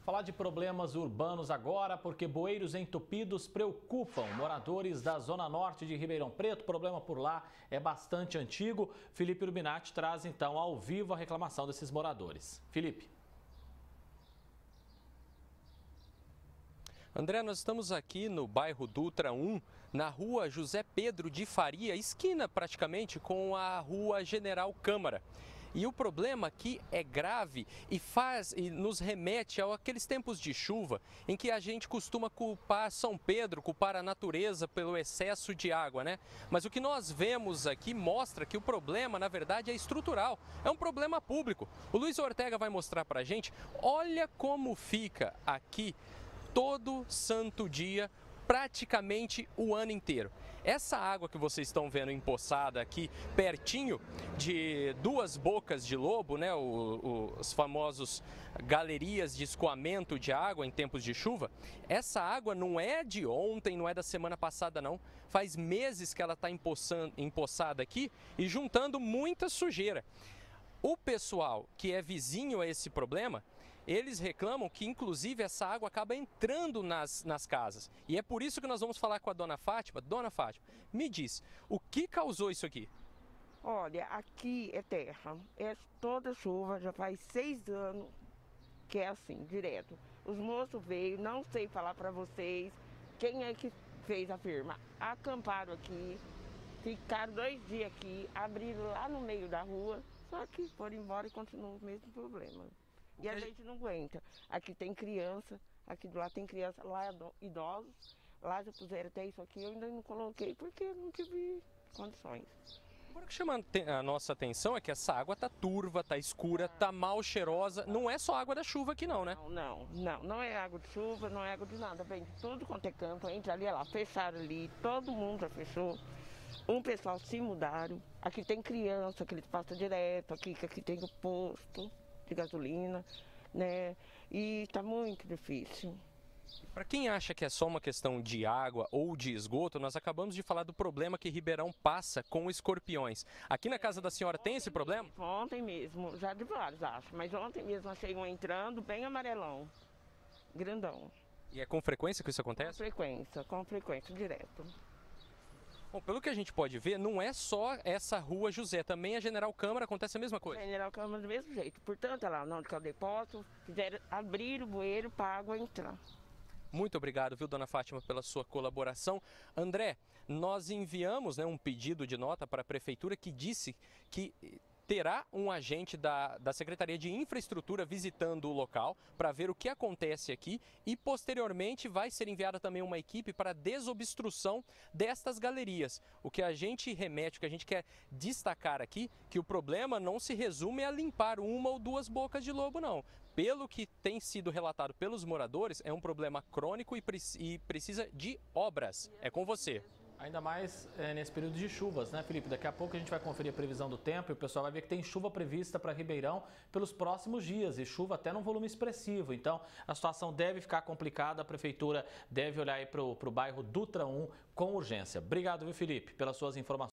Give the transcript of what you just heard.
Falar de problemas urbanos agora, porque bueiros entupidos preocupam moradores da zona norte de Ribeirão Preto. O problema por lá é bastante antigo. Felipe Urbinati traz então ao vivo a reclamação desses moradores. Felipe. André, nós estamos aqui no bairro Dutra 1, na rua José Pedro de Faria, esquina praticamente com a rua General Câmara. E o problema aqui é grave e nos remete àqueles tempos de chuva em que a gente costuma culpar São Pedro, culpar a natureza pelo excesso de água, né? Mas o que nós vemos aqui mostra que o problema, na verdade, é estrutural, é um problema público. O Luiz Ortega vai mostrar pra gente, olha como fica aqui todo santo dia, praticamente o ano inteiro. Essa água que vocês estão vendo empoçada aqui, pertinho de duas bocas de lobo, né, os famosos galerias de escoamento de água em tempos de chuva, essa água não é de ontem, não é da semana passada não, faz meses que ela está empoçada aqui e juntando muita sujeira. O pessoal que é vizinho a esse problema, eles reclamam que inclusive essa água acaba entrando nas casas. E é por isso que nós vamos falar com a dona Fátima. Dona Fátima, me diz, o que causou isso aqui? Olha, aqui é terra, é toda chuva, já faz 6 anos que é assim, direto. Os moços veio, não sei falar para vocês quem é que fez a firma. Acamparam aqui, ficaram 2 dias aqui, abriram lá no meio da rua. Só que foram embora e continua o mesmo problema. E a gente não aguenta. Aqui tem criança, aqui do lado tem criança, lá é idosos. Lá já puseram até isso aqui, eu ainda não coloquei porque não tive condições. Agora o que chama a nossa atenção é que essa água tá turva, tá escura, tá mal cheirosa. Não é só água da chuva aqui não, né? Não é água de chuva, não é água de nada. Vem de tudo quanto é canto, entra ali, olha lá, fecharam ali, todo mundo já fechou. Um pessoal se mudaram, aqui tem criança que eles passam direto, aqui tem o posto de gasolina, né? E tá muito difícil. Para quem acha que é só uma questão de água ou de esgoto, nós acabamos de falar do problema que Ribeirão passa com escorpiões. Aqui na casa da senhora tem esse problema? Ontem mesmo, já de vários acho, mas ontem mesmo achei um entrando bem amarelão, grandão. E é com frequência que isso acontece? Com frequência, direto. Bom, pelo que a gente pode ver, não é só essa rua José, também a General Câmara acontece a mesma coisa. General Câmara do mesmo jeito, portanto, lá onde que é o depósito, fizeram abrir o bueiro para a água entrar. Muito obrigado, viu, dona Fátima, pela sua colaboração. André, nós enviamos um pedido de nota para a Prefeitura que disse que terá um agente da Secretaria de Infraestrutura visitando o local para ver o que acontece aqui e, posteriormente, vai ser enviada também uma equipe para desobstrução destas galerias. O que a gente remete, o que a gente quer destacar aqui, que o problema não se resume a limpar uma ou duas bocas de lobo, não. Pelo que tem sido relatado pelos moradores, é um problema crônico e precisa de obras. É com você. Ainda mais nesse período de chuvas, né, Felipe? Daqui a pouco a gente vai conferir a previsão do tempo e o pessoal vai ver que tem chuva prevista para Ribeirão pelos próximos dias e chuva até num volume expressivo. Então, a situação deve ficar complicada, a Prefeitura deve olhar aí para o bairro Dutra 1 com urgência. Obrigado, viu, Felipe, pelas suas informações.